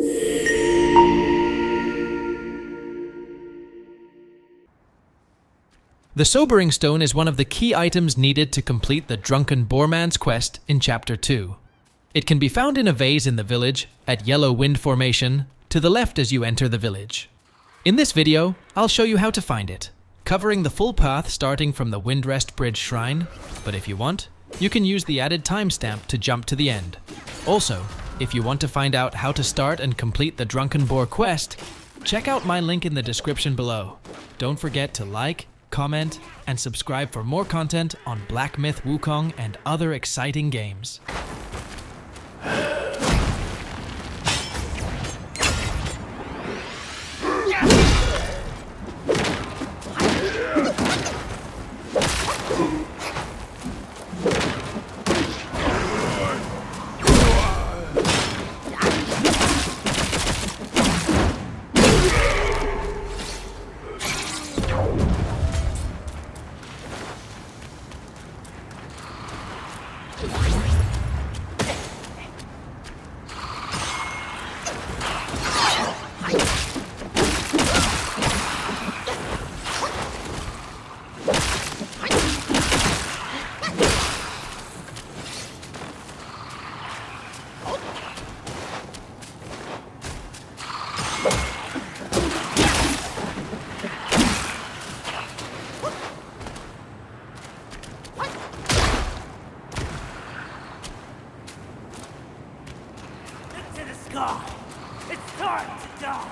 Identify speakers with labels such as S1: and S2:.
S1: The Sobering Stone is one of the key items needed to complete the Drunken Boarman's quest in Chapter 2. It can be found in a vase in the village, at Yellow Wind Formation, to the left as you enter the village. In this video, I'll show you how to find it, covering the full path starting from the Windrest Bridge Shrine, but if you want, you can use the added timestamp to jump to the end. Also, if you want to find out how to start and complete the Drunken Boar quest, check out my link in the description below. Don't forget to like, comment, and subscribe for more content on Black Myth WuKong and other exciting games.
S2: It's time to die!